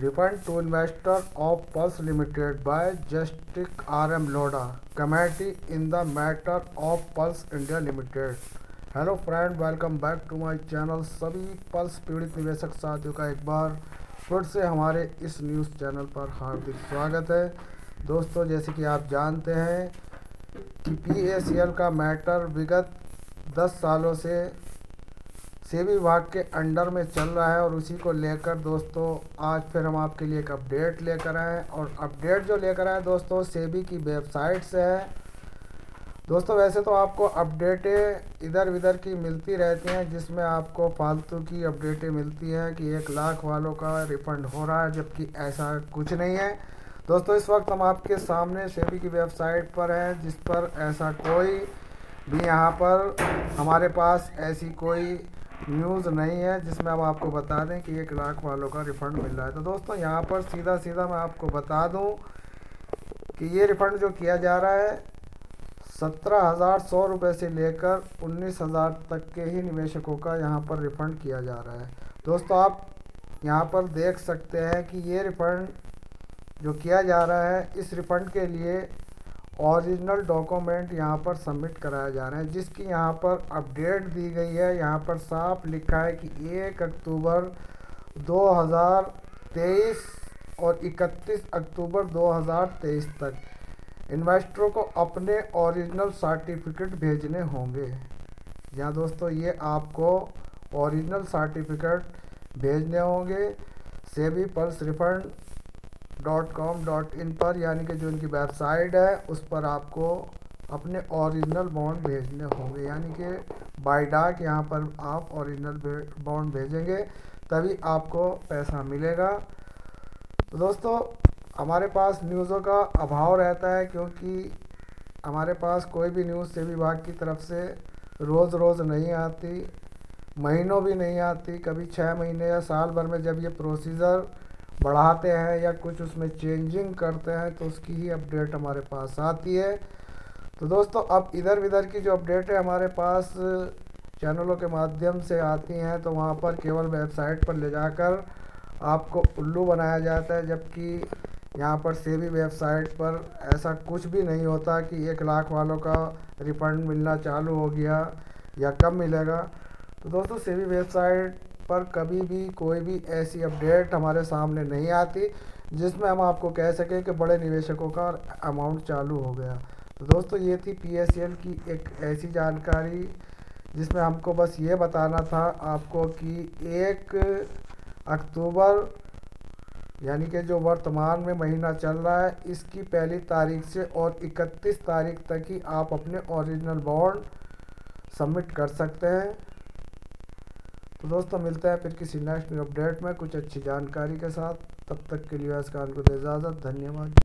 Refund to investor of Pulse Limited by Justice R.M. Lodha, Committee in the matter of Pulse India Limited। Hello friend, welcome back to my channel. सभी pulse पीड़ित निवेशक साथियों का एक बार फिर से हमारे इस न्यूज़ चैनल पर हार्दिक स्वागत है। दोस्तों, जैसे कि आप जानते हैं कि PACL का मैटर विगत 10 सालों से सेबी विभाग के अंडर में चल रहा है और उसी को लेकर दोस्तों आज फिर हम आपके लिए एक अपडेट लेकर आए। और अपडेट जो लेकर आए दोस्तों सेबी की वेबसाइट से है। दोस्तों, वैसे तो आपको अपडेटें इधर उधर की मिलती रहती हैं, जिसमें आपको फालतू की अपडेटें मिलती हैं कि 1 लाख वालों का रिफ़ंड हो रहा है, जबकि ऐसा कुछ नहीं है। दोस्तों, इस वक्त हम आपके सामने सेबी की वेबसाइट पर हैं, जिस पर ऐसा कोई भी यहाँ पर हमारे पास ऐसी कोई न्यूज़ नहीं है जिसमें हम आपको बता दें कि 1 लाख वालों का रिफ़ंड मिल रहा है। तो दोस्तों, यहाँ पर सीधा मैं आपको बता दूँ कि ये रिफ़ंड जो किया जा रहा है 17,100 रुपये से लेकर 19,000 तक के ही निवेशकों का यहाँ पर रिफ़ंड किया जा रहा है। दोस्तों, आप यहाँ पर देख सकते हैं कि ये रिफ़ंड जो किया जा रहा है, इस रिफ़ंड के लिए ओरिजिनल डॉक्यूमेंट यहाँ पर सबमिट कराया जा रहा है, जिसकी यहाँ पर अपडेट दी गई है। यहाँ पर साफ लिखा है कि 1 अक्टूबर 2023 और 31 अक्टूबर 2023 तक इन्वेस्टरों को अपने ओरिजिनल सर्टिफिकेट भेजने होंगे। यहाँ दोस्तों ये आपको ओरिजिनल सर्टिफिकेट भेजने होंगे सेबी पल्स रिफंड .com.in पर, यानी कि जो इनकी वेबसाइट है उस पर आपको अपने ओरिजिनल बॉन्ड भेजने होंगे। यानी कि बाय डाक यहाँ पर आप ओरिजिनल बॉन्ड भेजेंगे तभी आपको पैसा मिलेगा। तो दोस्तों, हमारे पास न्यूज़ों का अभाव रहता है, क्योंकि हमारे पास कोई भी न्यूज़ सेबी विभाग की तरफ से रोज़ नहीं आती, महीनों भी नहीं आती। कभी 6 महीने या साल भर में जब ये प्रोसीजर बढ़ाते हैं या कुछ उसमें चेंजिंग करते हैं तो उसकी ही अपडेट हमारे पास आती है। तो दोस्तों, अब इधर उधर की जो अपडेट है हमारे पास चैनलों के माध्यम से आती हैं, तो वहाँ पर केवल वेबसाइट पर ले जाकर आपको उल्लू बनाया जाता है, जबकि यहाँ पर सेबी वेबसाइट पर ऐसा कुछ भी नहीं होता कि 1 लाख वालों का रिफ़ंड मिलना चालू हो गया या कब मिलेगा। तो दोस्तों, सेबी वेबसाइट पर कभी भी कोई भी ऐसी अपडेट हमारे सामने नहीं आती जिसमें हम आपको कह सकें कि बड़े निवेशकों का अमाउंट चालू हो गया। तो दोस्तों, ये थी PACL की एक ऐसी जानकारी जिसमें हमको बस ये बताना था आपको कि 1 अक्टूबर यानी कि जो वर्तमान में महीना चल रहा है, इसकी पहली तारीख से और 31 तारीख तक ही आप अपने ओरिजिनल बॉन्ड सबमिट कर सकते हैं। तो दोस्तों, मिलते हैं फिर किसी नेक्स्ट अपडेट में कुछ अच्छी जानकारी के साथ। तब तक के लिए इस कान को दे इजाज़त। धन्यवाद।